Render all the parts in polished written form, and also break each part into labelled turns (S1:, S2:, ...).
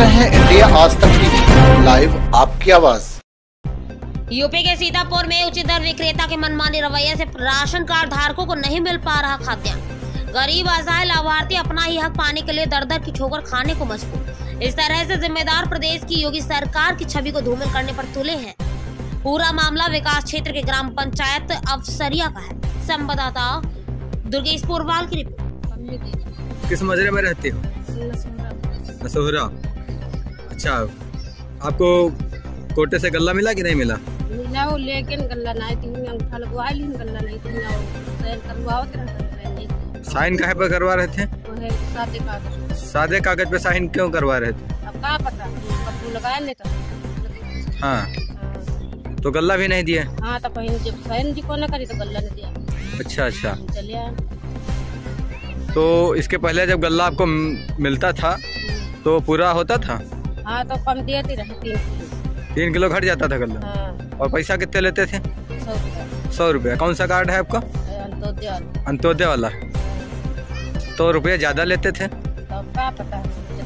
S1: रहे हैं इंडिया आज तक टीवी, लाइव आपकी आवाज।
S2: यूपी के सीतापुर में उचित दर विक्रेता के मनमानी रवैये से राशन कार्ड धारकों को नहीं मिल पा रहा खाद्यान्न। गरीब असहाय लाभार्थी अपना ही हक पाने के लिए दर दर की ठोकर खाने को मजबूर। इस तरह से जिम्मेदार प्रदेश की योगी सरकार की छवि को धूमिल करने पर तुले हैं। पूरा मामला विकास क्षेत्र के ग्राम पंचायत अफसरिया का है। संवाददाता दुर्गेश पोरवाल की रिपोर्ट।
S3: किस मजरे में रहते हो? नसोहरा। अच्छा, आपको कोटे से गल्ला मिला कि नहीं मिला?
S4: मिला हो, लेकिन गल्ला नहीं थी। अंगूठा लगवा ली, गल्ला नहीं थी। साइन करवाओ तेरा
S3: साइन काहे पर करवा रहे थे?
S4: सादे कागज।
S3: सादे कागज पे साइन क्यों करवा रहे थे?
S4: अब क्या पता, कब लगाया नहीं था।
S3: हाँ, तो गल्ला भी नहीं दिया?
S4: हाँ, तो कहीं जब साइन जी को न करी तो गल्ला नहीं दिया।
S3: अच्छा अच्छा,
S4: चलिए।
S3: तो इसके पहले जब गल्ला आपको मिलता था तो पूरा होता था?
S4: हाँ, तो कम दिए थे
S3: 3 किलो घट जाता था गल्ला।
S4: हाँ।
S3: और पैसा कितने लेते थे? 100 रुपया। कौन सा कार्ड है आपका? अंत्योदय वाला। तो रुपया ज्यादा लेते थे?
S4: तो क्या पता,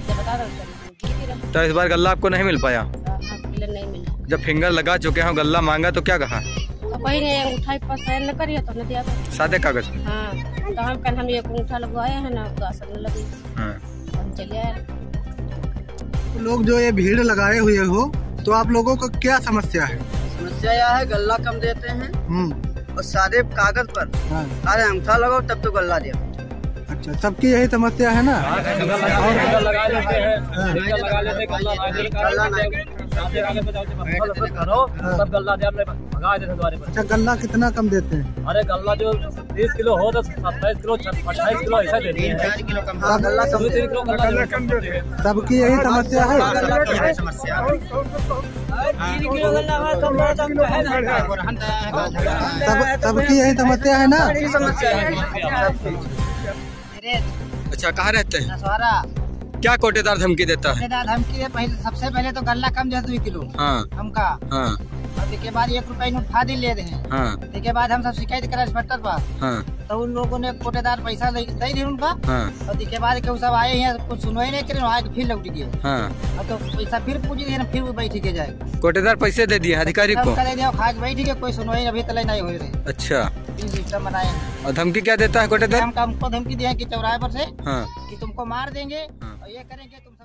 S3: तो इस बार गल्ला आपको नहीं मिल पाया?
S4: नहीं मिला।
S3: जब फिंगर लगा चुके हैं, गल्ला मांगा तो क्या कहा?
S4: तो कोई ने अंगूठा पर साइन न करिए तो न दिया।
S3: सादे कागज?
S4: हाँ, तो हम एक अंगूठा लगवाए हैं ना, आसन लगी।
S3: हाँ।
S4: हम चलिए।
S5: लोग जो ये भीड़ लगाए हुए हो, तो आप लोगों को क्या समस्या है?
S6: समस्या यह है, गल्ला कम देते हैं और सादे कागज पर अरे अंगूठा लगाओ तब तो गल्ला दे।
S5: अच्छा, सबकी यही समस्या है ना? अच्छा, गल्ला कितना कम देते हैं?
S7: अरे गल्ला जो 30 किलो हो तो 27 किलो 28 किलो ऐसा देते हैं।
S5: सबकी यही समस्या है? सबकी यही समस्या है ना?
S3: अच्छा, कहाँ रहते हैं?
S6: नसवारा।
S3: क्या कोटेदार धमकी देता है?
S6: कोटेदार धमकी दे, सबसे पहले तो गल्ला कम दे 2 किलो।
S3: हाँ।
S6: हमका। हाँ। और उसके बाद 1 रुपया नोट फादी ले रहे हैं। हाँ। उसके बाद हम सब शिकायत करा इंस्पेक्टर पर। हाँ। तो उन लोगों ने कोटेदार पैसा दे दी उनका। हाँ। और उसके बाद के सब आए हैं, कुछ सुनवाई नहीं करे, आज फिर लौट गए। हाँ। और तो पैसा फिर पूछ दिए, फिर वो बैठ के जाए।
S3: कोटेदार पैसे दे दिए अधिकारी को? दे
S6: दिया, खा के बैठ गए, कोई सुनवाई अभी तक नहीं हो रही।
S3: अच्छा,
S6: सिस्टम बनाए।
S3: और धमकी क्या देता है कोटेदार?
S6: हमको धमकी दिया कि चौराहे पर से
S3: हाँ,
S6: कि तुमको मार देंगे और ये करेंगे तुम